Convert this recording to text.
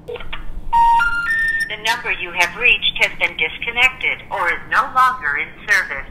The number you have reached has been disconnected or is no longer in service.